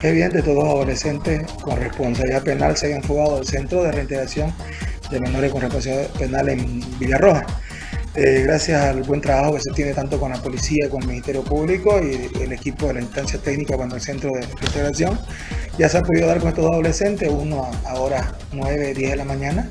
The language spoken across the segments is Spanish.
Es evidente que todos los adolescentes con responsabilidad penal se habían fugado del Centro de Reintegración de Menores con Responsabilidad Penal en Villarroja. Gracias al buen trabajo que se tiene tanto con la policía, con el Ministerio Público y el equipo de la instancia técnica con el Centro de Reintegración, ya se ha podido dar con estos dos adolescentes, uno ahora 9, 10 de la mañana,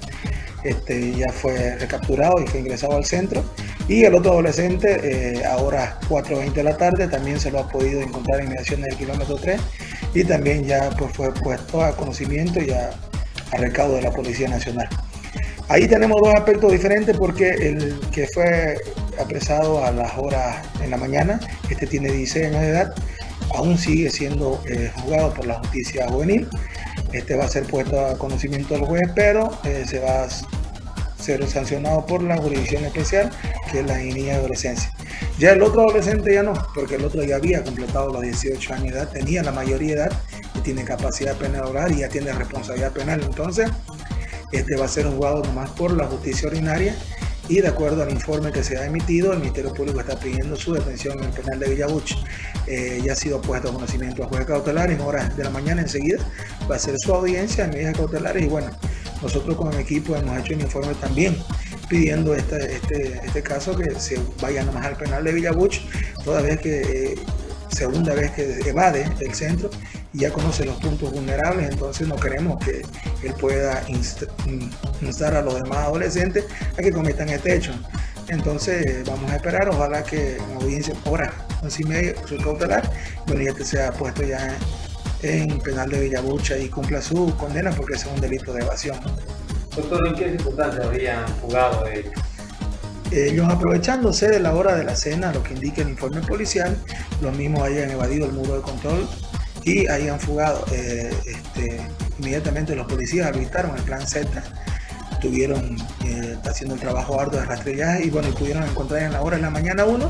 ya fue recapturado y fue ingresado al centro, y el otro adolescente ahora 4:20 de la tarde también se lo ha podido encontrar en inmediaciones del kilómetro 3 y también ya pues, fue puesto a conocimiento y a recaudo de la Policía Nacional. Ahí tenemos dos aspectos diferentes porque el que fue apresado a las horas en la mañana, tiene 16 años de edad, aún sigue siendo juzgado por la justicia juvenil. Va a ser puesto a conocimiento del juez, pero se va a ser sancionado por la jurisdicción especial, que es la niñez y adolescencia. Ya el otro adolescente ya no, porque el otro ya había completado los 18 años de edad, tenía la mayoría de edad y tiene capacidad penal y ya tiene responsabilidad penal. Entonces, va a ser juzgado nomás por la justicia ordinaria y de acuerdo al informe que se ha emitido, el Ministerio Público está pidiendo su detención en el penal de Villabuch. Ya ha sido puesto a conocimiento al juez cautelar en horas de la mañana enseguida. Va a ser su audiencia en medidas cautelares y bueno, nosotros con el equipo hemos hecho un informe también pidiendo este caso que se vaya nomás al penal de Villabuch, toda vez que segunda vez que evade el centro y ya conoce los puntos vulnerables, entonces no queremos que él pueda instar a los demás adolescentes a que cometan este hecho. Entonces vamos a esperar, ojalá que en audiencia hora 11:30 su cautelar, bueno, ya que sea puesto ya en penal de Villabucha y cumpla su condena porque ese es un delito de evasión. Doctor, ¿en qué circunstancias habrían fugado de ellos? Ellos aprovechándose de la hora de la cena, lo que indica el informe policial, los mismos hayan evadido el muro de control y hayan fugado. Inmediatamente los policías habilitaron el plan Z, estuvieron haciendo el trabajo arduo de rastrillaje y bueno, y pudieron encontrar en la hora de la mañana uno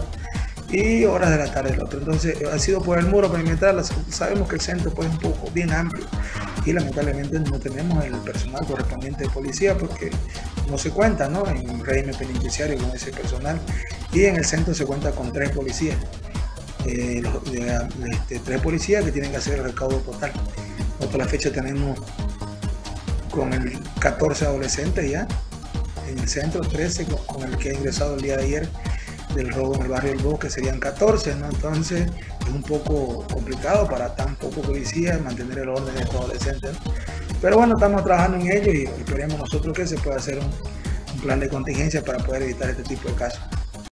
y horas de la tarde el otro. Entonces ha sido por el muro perimetral. Sabemos que el centro pues, es un poco bien amplio y lamentablemente no tenemos el personal correspondiente de policía porque no se cuenta, ¿no?, en régimen penitenciario con ese personal, y en el centro se cuenta con 3 policías, 3 policías que tienen que hacer el recaudo total. Nosotros a la fecha tenemos con el 14 adolescentes ya en el centro, 13 con el que ha ingresado el día de ayer del robo en el barrio del Bosque, serían 14, ¿no? Entonces es un poco complicado para tan pocos policías mantener el orden de estos adolescentes, ¿no? Pero bueno, estamos trabajando en ello y esperemos nosotros que se pueda hacer un plan de contingencia para poder evitar este tipo de casos.